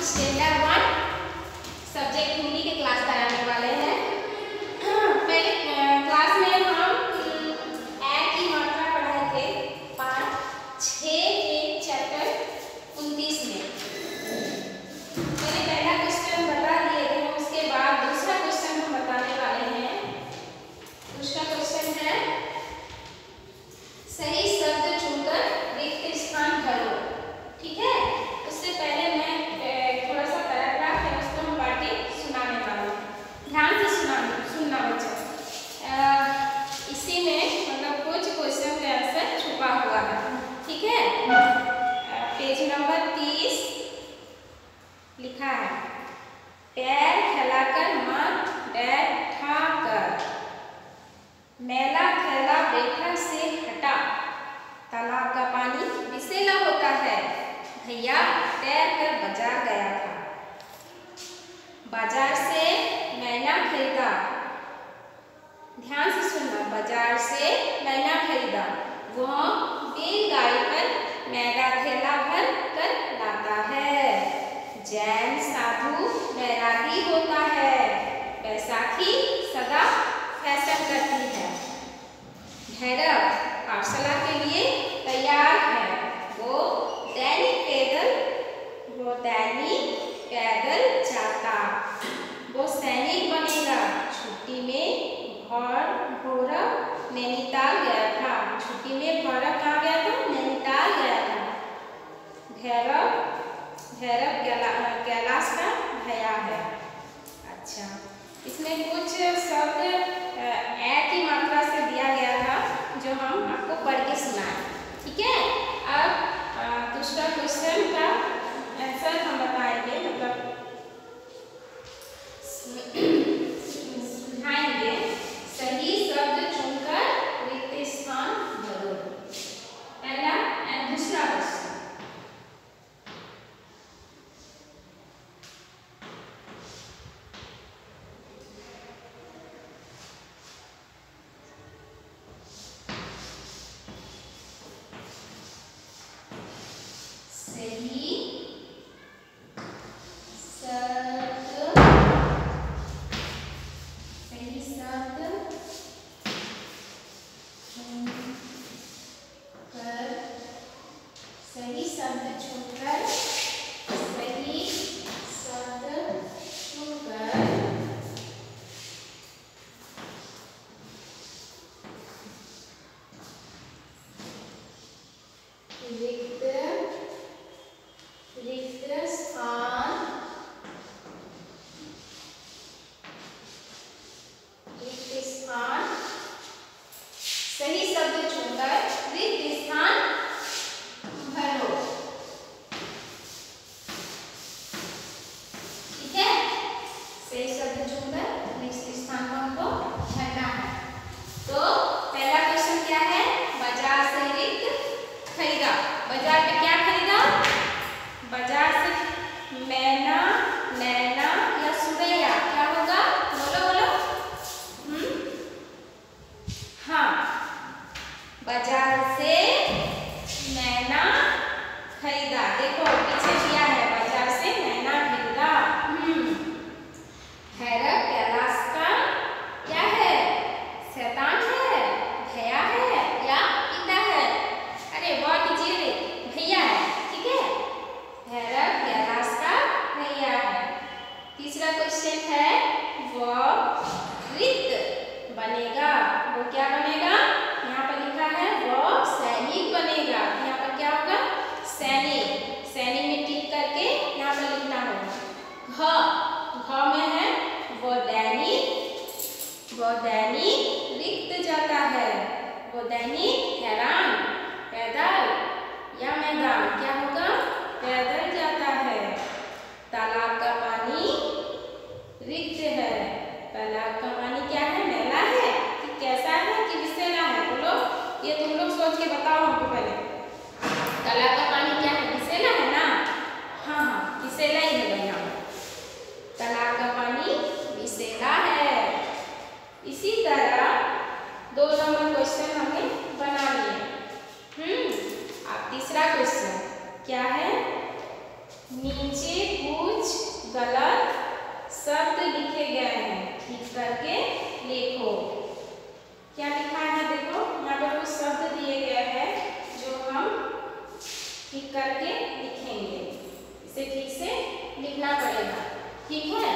Standard 1 subject Hindi के class कराने वाले हैं। पहले क्लास में हम ए की मात्रा पढ़ाए थे 5-6 के चैप्टर 29 में। मैंने पहला क्वेश्चन बता दिए थे, उसके बाद दूसरा क्वेश्चन हम बताने वाले हैं। दूसरा क्वेश्चन है सही शब्द चुनकर रिक्त स्थान भरो। ठीक है, उससे पहले मैं थोड़ा सा पैराग्राफ है उसको हम पढ़ के सुनाने वाला हूँ। ध्यान से सुनना बच्चा। इसी में मतलब कुछ क्वेश्चन का आंसर छुपा हुआ है। ठीक है, पेज नंबर 30 लिखा है पैर फैलाकर मत बैठाकर, मैला थैला बैठक से हटा, तालाब का पानी विषैला होता है, भैया तैरकर बाजार गया था, बाजार से मैना खरीदा। ध्यान से सुनना, बाजार से मैना खरीदा, वो बैलगाड़ी पर मैला थैला भर कर लाता है, जैन साधु बैरागी होता है, बैसाखी सदा फैशन करती है, भैरव पाठशाला के लिए तैयार है, वो दैनिक पैदल जाता, वो सैनिक बनेगा, छुट्टी में भौरव नैनीताल गया था, छुट्टी में भौरव कहाँ गया था? नैनीताल गया था, भैरव कैलाश का भैया है। अच्छा, इसमें कुछ शब्द ए की मात्रा से दिया गया था जो हम आपको पढ़ के सुनाए। ठीक है, अब दूसरा क्वेश्चन का आंसर हम बताएंगे, मतलब सुनाएंगे। सही शब्द चुनकर रिक्त स्थान भरो। पहला एंड दूसरा क्वेश्चन। सही शब्द चुनकर रिक्त स्थान भरो। ठीक है, सही शब्द चुनकर रिक्त स्थान को हमको भरना है। तो पहला क्वेश्चन क्या है? बाजार से रिक्त खरीदा। बाजार पे क्या खरीदा? बाजार से मैना, नैना या सुरैया, क्या होगा? बोलो बोलो। हाँ, बाजार से मैना खरीदा। देखो पीछे दिया है, बाजार से मैना खरीदा। भैरव कैलाश का क्या है? शैतान है, भैया है या पिता है? अरे बहुत कीजिए रे, भैया है। ठीक है, भैरव कैलाश का भैया है। तीसरा क्वेश्चन है वो रिक्त बनेगा। वो क्या बनेगा? यहाँ पर लिखा है वो सैनिक बनेगा। यहाँ पर क्या होगा? सैनिक। सैनिक में टिक करके यहाँ पर लिखना होगा। घ में है वो दैनिक रिक्त जाता है, वो दैनिक हैरान पैदल या मैदान, क्या होगा? पैदल जाता है। तालाब का पानी रिक्त है। तालाब का पानी क्या है? मैला है कि कैसा है कि विषैला है? बोलो, ये तुम लोग सोच के बताओ हमको पहले। तालाब का पानी क्या है? विषैला है ना? हाँ, विषैला ही है भैया। तालाब का पानी विषैला है। इसी लिखे गए हैं, ठीक करके लिखो। क्या लिखा है देखो, यहाँ पर कुछ शब्द दिए गए हैं जो हम ठीक करके लिखेंगे। इसे ठीक से लिखना पड़ेगा, ठीक है।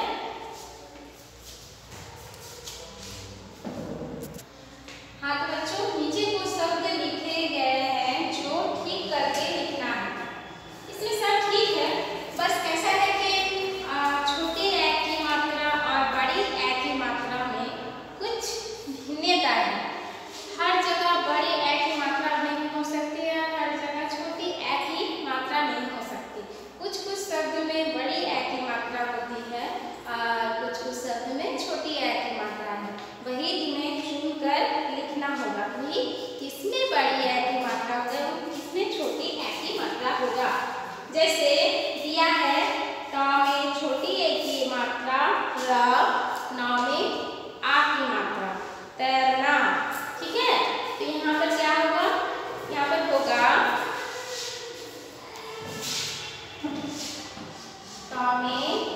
हाँ तो बच्चों, नीचे कुछ शब्द लिखे गए हैं जो ठीक करके लिखना है। इसमें सब ठीक है, बस कैसा है कि छोटे ए की मात्रा और बड़ी ए की मात्रा में कुछ भिन्नता है। हर जगह बड़ी ए की मात्रा नहीं हो सकती है, हर जगह छोटी ए की मात्रा नहीं हो सकती। कुछ कुछ शब्द में बड़ी ए की मात्रा होती है और कुछ कुछ शब्द में छोटी ए की मात्रा है। वही तुम्हें चुन कर लिखना होगा कि किसमें बड़ी ए की मात्रा होगा और किसमें छोटी ए की मात्रा होगा। जैसे दिया है ट में छोटी ए की मात्रा र, न में आ की मात्रा, तैरना, ठीक है। तो यहाँ पर क्या होगा, यहाँ पर होगा ट में